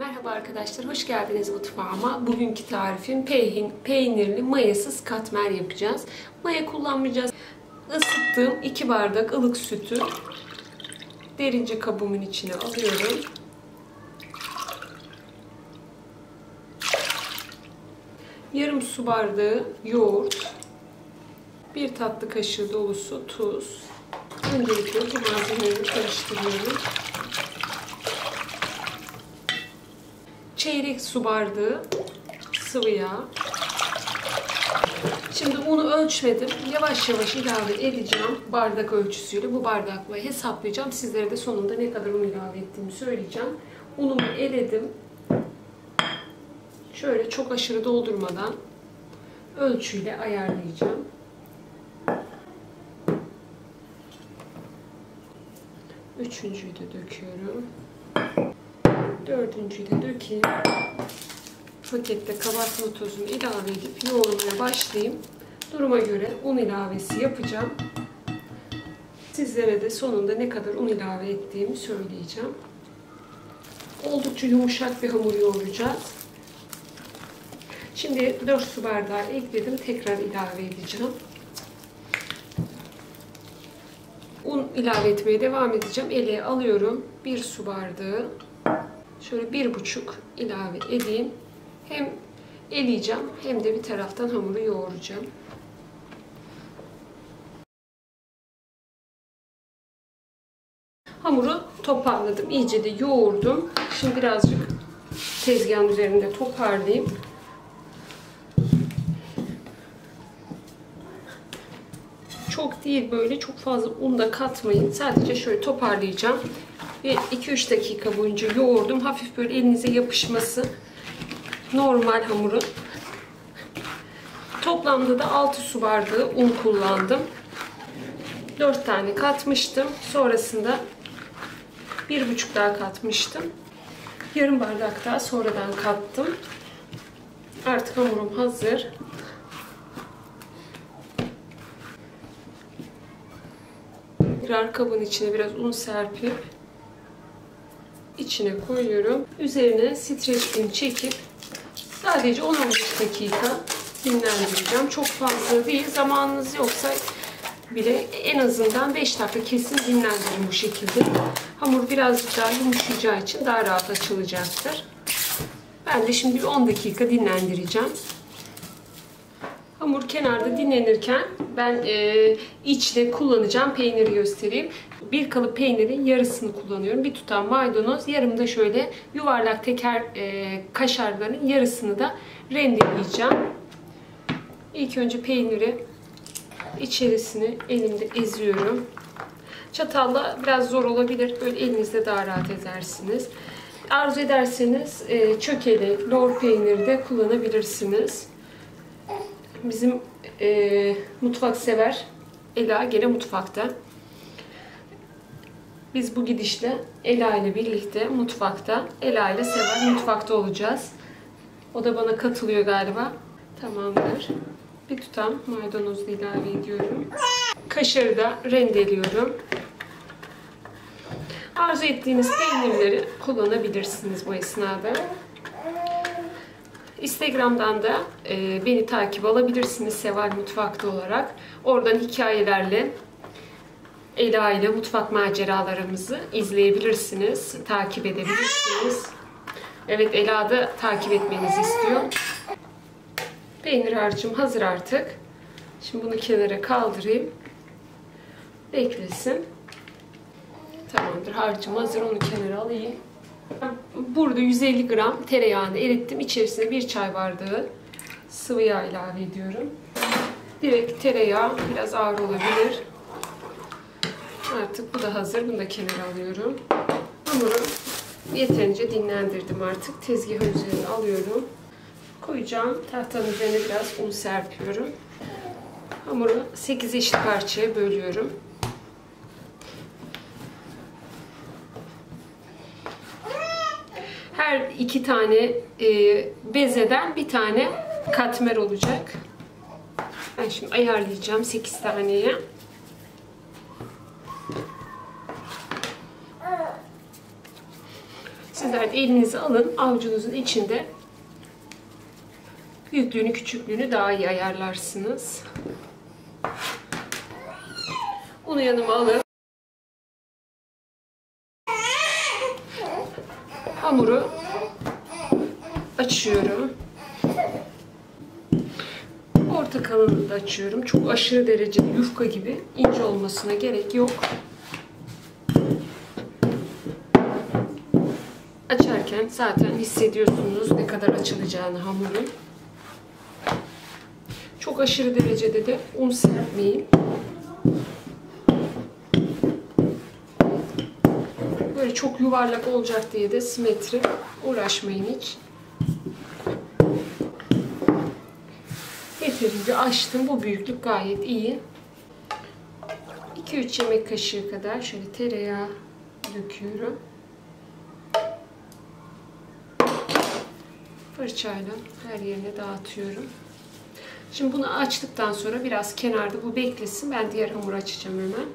Merhaba arkadaşlar, hoş geldiniz mutfağıma. Bugünkü tarifim peynirli mayasız katmer yapacağız. Maya kullanmayacağız. Isıttığım 2 bardak ılık sütü derince kabımın içine alıyorum. Yarım su bardağı yoğurt, 1 tatlı kaşığı dolusu tuz. Öncelikle bu malzemeleri karıştırıyorum. Çeyrek su bardağı sıvı yağ. Şimdi unu ölçmedim. Yavaş yavaş ilave edeceğim. Bardak ölçüsüyle bu bardakla hesaplayacağım. Sizlere de sonunda ne kadar un ilave ettiğimi söyleyeceğim. Unumu eledim. Şöyle çok aşırı doldurmadan ölçüyle ayarlayacağım. Üçüncüyü de döküyorum. Dördüncüyü de dökeyim. Pakette kabartma tozunu ilave edip yoğurmaya başlayayım. Duruma göre un ilavesi yapacağım. Sizlere de sonunda ne kadar un ilave ettiğimi söyleyeceğim. Oldukça yumuşak bir hamur yoğuracağız. Şimdi 4 su bardağı ekledim. Tekrar ilave edeceğim. Un ilave etmeye devam edeceğim. Eleğe alıyorum. 1 su bardağı. Şöyle 1,5 ilave edeyim. Hem eleyeceğim hem de bir taraftan hamuru yoğuracağım. Hamuru toparladım. İyice de yoğurdum. Şimdi birazcık tezgahın üzerinde toparlayayım. Çok değil, böyle çok fazla un da katmayın. Sadece şöyle toparlayacağım. Ve 2-3 dakika boyunca yoğurdum. Hafif böyle elinize yapışması normal hamuru. Toplamda da 6 su bardağı un kullandım. 4 tane katmıştım. Sonrasında 1,5 daha katmıştım. Yarım bardak daha sonradan kattım. Artık hamurum hazır. Birer kabın içine biraz un serpip içine koyuyorum. Üzerine streç film çekip sadece 10-15 dakika dinlendireceğim. Çok fazla değil. Zamanınız yoksa bile en azından 5 dakika kesin dinlendirin bu şekilde. Hamur birazcık daha yumuşayacağı için daha rahat açılacaktır. Ben de şimdi 10 dakika dinlendireceğim. Hamur kenarda dinlenirken ben içte kullanacağım peyniri göstereyim. 1 kalıp peynirin yarısını kullanıyorum. 1 tutam maydanoz, yarım da şöyle yuvarlak teker kaşarların yarısını da rendeleyeceğim. İlk önce peyniri içerisine elimde eziyorum. Çatalla biraz zor olabilir. Böyle elinizde daha rahat ezersiniz. Arzu ederseniz çökeli, lor peyniri de kullanabilirsiniz. Bizim mutfak sever Ela gene mutfakta. Biz bu gidişle Ela ile birlikte mutfakta, Ela ile Sever mutfakta olacağız. O da bana katılıyor galiba. Tamamdır. Bir tutam maydanozu ilave ediyorum. Kaşarı da rendeliyorum. Arzu ettiğiniz peynirleri kullanabilirsiniz bu esnada. Instagram'dan da beni takip alabilirsiniz Seval Mutfak'ta olarak. Oradan hikayelerle Ela ile mutfak maceralarımızı izleyebilirsiniz, takip edebilirsiniz. Evet, Ela da takip etmenizi istiyor. Peynir harcım hazır artık. Şimdi bunu kenara kaldırayım. Beklesin. Tamamdır, harcım hazır, onu kenara alayım. Burada 150 gram tereyağını erittim. İçerisine 1 çay bardağı sıvı yağ ilave ediyorum. Direkt tereyağı biraz ağır olabilir. Artık bu da hazır. Bunu da kenara alıyorum. Hamuru yeterince dinlendirdim artık. Tezgahın üzerine alıyorum. Koyacağım. Tahtanın üzerine biraz un serpiyorum. Hamuru 8 eşit parçaya bölüyorum. Her 2 tane bezeden 1 tane katmer olacak. Ben şimdi ayarlayacağım 8 taneye. Siz Sizler de elinize alın, avucunuzun içinde büyüklüğünü, küçüklüğünü daha iyi ayarlarsınız. Unu yanıma alıp hamuru açıyorum. Orta kalınlığı da açıyorum. Çok aşırı derecede yufka gibi ince olmasına gerek yok. Açarken zaten hissediyorsunuz ne kadar açılacağını hamurun. Çok aşırı derecede de un serpmeyin. Böyle çok yuvarlak olacak diye de simetri uğraşmayın hiç. Yeterince açtım. Bu büyüklük gayet iyi. 2-3 yemek kaşığı kadar şöyle tereyağı döküyorum. Fırçayla her yerine dağıtıyorum. Şimdi bunu açtıktan sonra biraz kenarda bu beklesin. Ben diğer hamuru açacağım hemen.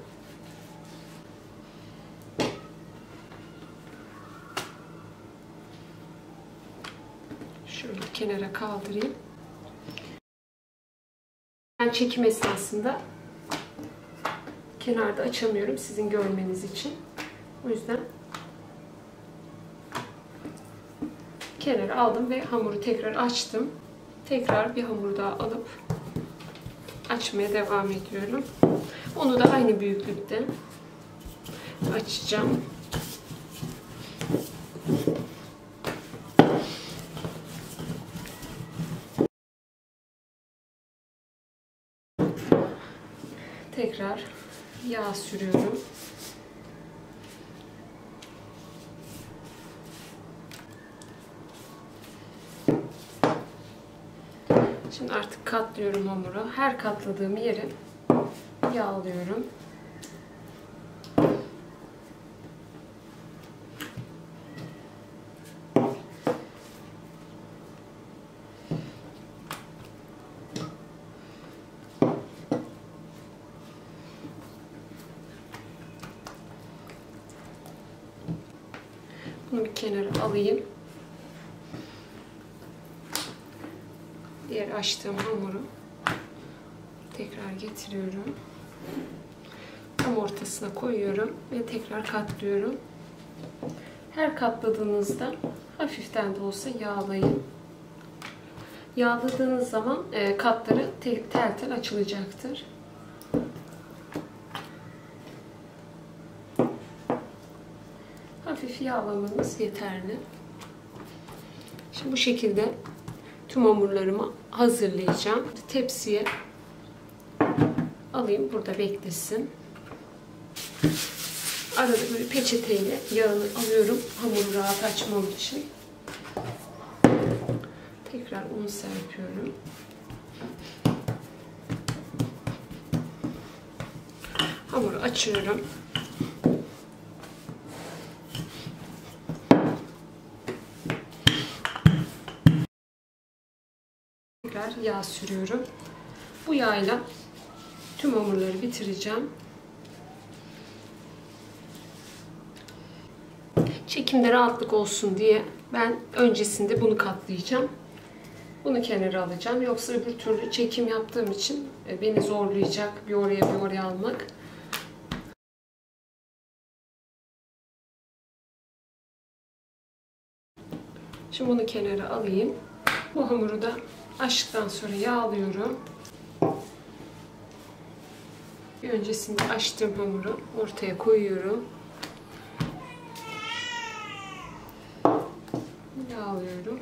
Şöyle kenara kaldırayım. Ben çekim esnasında kenarda açamıyorum sizin görmeniz için. O yüzden kenara aldım ve hamuru tekrar açtım. Tekrar bir hamur daha alıp açmaya devam ediyorum. Onu da aynı büyüklükte açacağım. Tekrar yağ sürüyorum. Şimdi artık katlıyorum hamuru. Her katladığım yere yağlıyorum. Bunu bir kenara alayım. Diğer açtığım hamuru tekrar getiriyorum. Tam ortasına koyuyorum ve tekrar katlıyorum. Her katladığınızda hafiften de olsa yağlayın. Yağladığınız zaman katları tel tel açılacaktır. Hafif yağlamanız yeterli. Şimdi bu şekilde tüm hamurlarımı hazırlayacağım. Tepsiye alayım, burada beklesin. Arada böyle peçeteyle yağını alıyorum hamuru rahat açmam için. Tekrar un serpiyorum. Hamuru açıyorum. Tekrar yağ sürüyorum. Bu yağla tüm hamurları bitireceğim. Çekimde rahatlık olsun diye ben öncesinde bunu katlayacağım. Bunu kenara alacağım. Yoksa öbür türlü çekim yaptığım için beni zorlayacak bir oraya almak. Şimdi bunu kenara alayım. Bu hamuru da açtıktan sonra yağlıyorum. Bir öncesinde açtığım hamuru ortaya koyuyorum. Yağlıyorum.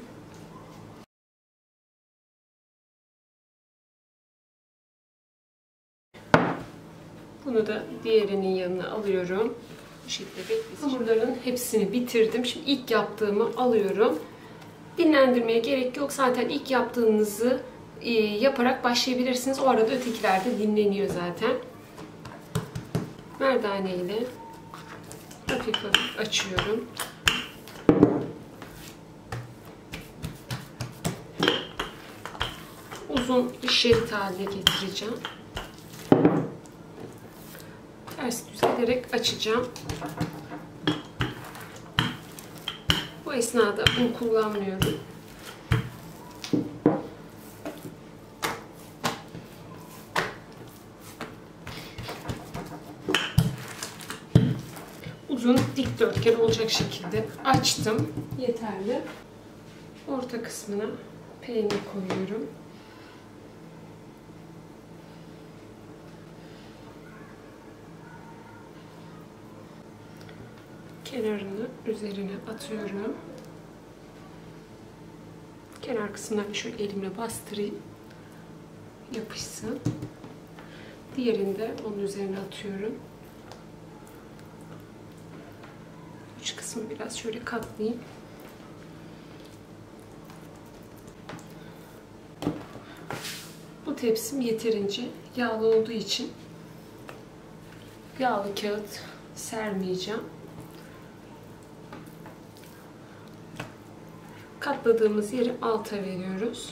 Bunu da diğerinin yanına alıyorum. Bu şekilde beklesin. Hamurların hepsini bitirdim. Şimdi ilk yaptığımı alıyorum. Dinlendirmeye gerek yok. Zaten ilk yaptığınızı yaparak başlayabilirsiniz. O arada ötekiler de dinleniyor zaten. Merdane ile hafif hafif açıyorum. Uzun bir şerit haline getireceğim. Ters düz ederek açacağım. Bu esnada un kullanmıyorum. Uzun dikdörtgen olacak şekilde açtım. Yeterli. Orta kısmına peynir koyuyorum. Kenarını üzerine atıyorum. Kenar kısmına şöyle elimle bastırayım. Yapışsın. Diğerini de onun üzerine atıyorum. Uç kısmı biraz şöyle katlayayım. Bu tepsim yeterince yağlı olduğu için yağlı kağıt sermeyeceğim. Katladığımız yeri alta veriyoruz.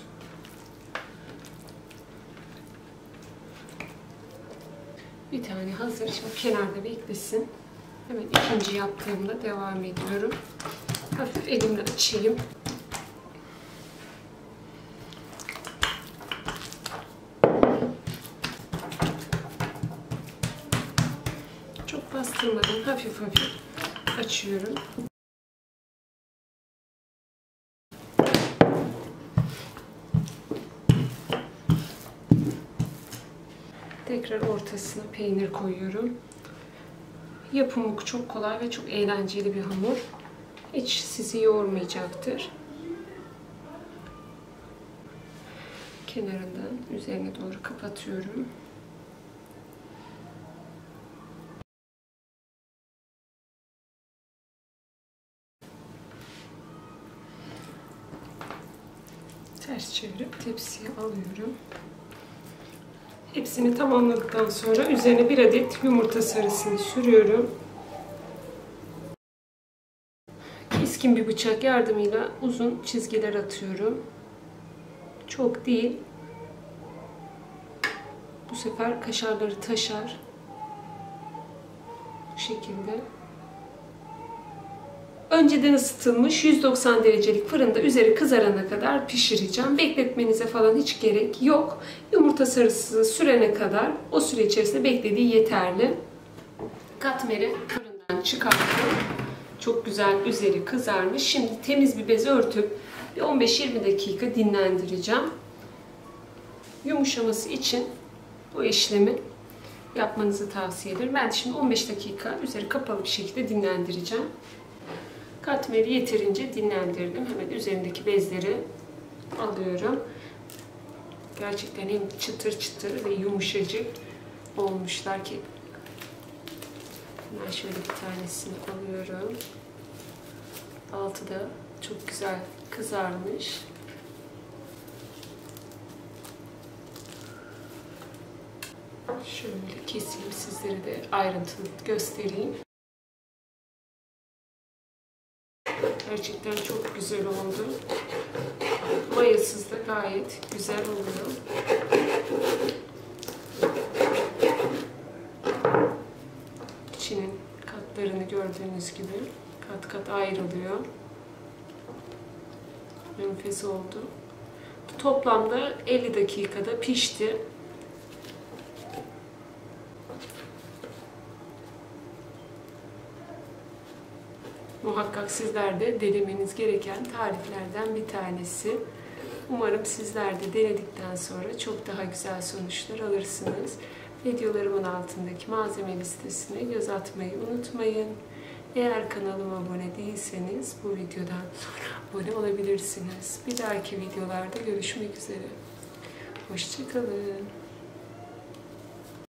Bir tane hazır. Şimdi kenarda beklesin. Hemen ikinci yaptığımda devam ediyorum. Hafif elimle açayım. Çok bastırmadan hafif hafif açıyorum. Tekrar ortasına peynir koyuyorum. Yapımı çok kolay ve çok eğlenceli bir hamur. Hiç sizi yormayacaktır. Kenarından üzerine doğru kapatıyorum. Ters çevirip tepsiye alıyorum. Hepsini tamamladıktan sonra üzerine bir adet yumurta sarısını sürüyorum. Keskin bir bıçak yardımıyla uzun çizgiler atıyorum. Çok değil. Bu sefer kaşarları taşar. Bu şekilde. Önceden ısıtılmış 190 derecelik fırında üzeri kızarana kadar pişireceğim. Bekletmenize falan hiç gerek yok. Yumurta sarısı sürene kadar o süre içerisinde beklediği yeterli. Katmeri fırından çıkarttım. Çok güzel üzeri kızarmış. Şimdi temiz bir bez örtüp bir 15-20 dakika dinlendireceğim. Yumuşaması için bu işlemi yapmanızı tavsiye ederim. Ben şimdi 15 dakika üzeri kapalı bir şekilde dinlendireceğim. Katmeri yeterince dinlendirdim. Hemen üzerindeki bezleri alıyorum. Gerçekten hem çıtır çıtır ve yumuşacık olmuşlar ki. Ben şöyle bir tanesini alıyorum. Altı da çok güzel kızarmış. Şöyle keseyim, sizlere de ayrıntılı göstereyim. Gerçekten çok güzel oldu. Mayasız da gayet güzel oluyor. İçinin katlarını gördüğünüz gibi kat kat ayrılıyor. Enfes oldu. Toplamda 50 dakikada pişti. Muhakkak sizler de denemeniz gereken tariflerden bir tanesi. Umarım sizler de denedikten sonra çok daha güzel sonuçlar alırsınız. Videolarımın altındaki malzeme listesine göz atmayı unutmayın. Eğer kanalıma abone değilseniz bu videodan sonra abone olabilirsiniz. Bir dahaki videolarda görüşmek üzere. Hoşça kalın.